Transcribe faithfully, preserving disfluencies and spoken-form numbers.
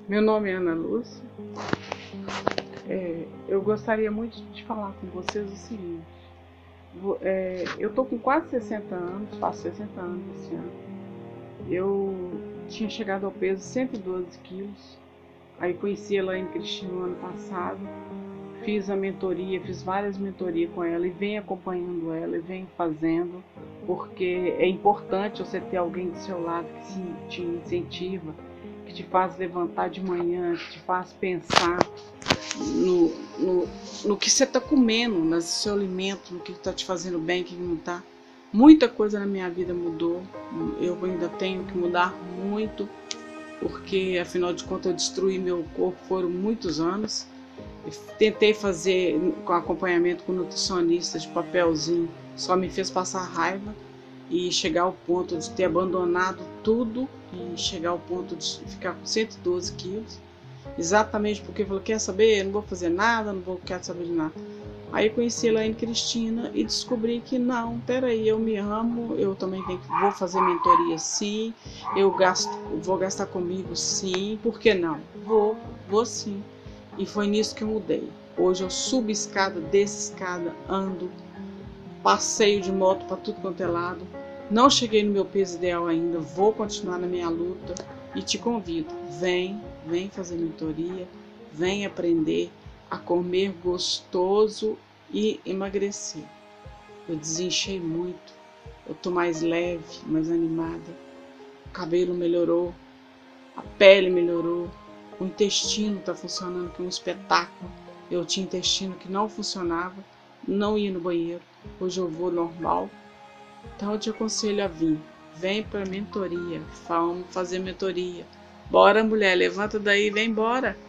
Meu nome é Ana Lúcia. É, eu gostaria muito de falar com vocês o seguinte. É, eu tô com quase sessenta anos, faço sessenta anos esse ano. Eu tinha chegado ao peso de cento e doze quilos. Aí conheci a Elaine Cristina no ano passado. Fiz a mentoria, fiz várias mentorias com ela e venho acompanhando ela e venho fazendo, porque é importante você ter alguém do seu lado que te incentiva, que te faz levantar de manhã, que te faz pensar no, no, no que você está comendo, no seu alimento, no que está te fazendo bem, o que não está. Muita coisa na minha vida mudou, eu ainda tenho que mudar muito, porque afinal de contas eu destruí meu corpo, foram muitos anos. Tentei fazer com acompanhamento com nutricionista de papelzinho, só me fez passar raiva e chegar ao ponto de ter abandonado tudo e chegar ao ponto de ficar com cento e doze quilos, exatamente porque falou, quer saber, eu não vou fazer nada, não vou quero saber de nada. Aí conheci a Elaine Cristina e descobri que não, peraí, eu me amo, eu também tenho, vou fazer mentoria sim, eu gasto, vou gastar comigo sim, por que não? Vou, vou sim. E foi nisso que eu mudei. Hoje eu subo escada, desço escada, ando, passeio de moto para tudo quanto é lado. Não cheguei no meu peso ideal ainda, vou continuar na minha luta e te convido, vem, vem fazer mentoria, vem aprender a comer gostoso e emagrecer. Eu desinchei muito, eu tô mais leve, mais animada, o cabelo melhorou, a pele melhorou, o intestino está funcionando que é um espetáculo. Eu tinha intestino que não funcionava, não ia no banheiro, hoje eu vou normal. Então eu te aconselho a vir, vem para a mentoria, vamos fazer mentoria. Bora mulher, levanta daí, vem embora.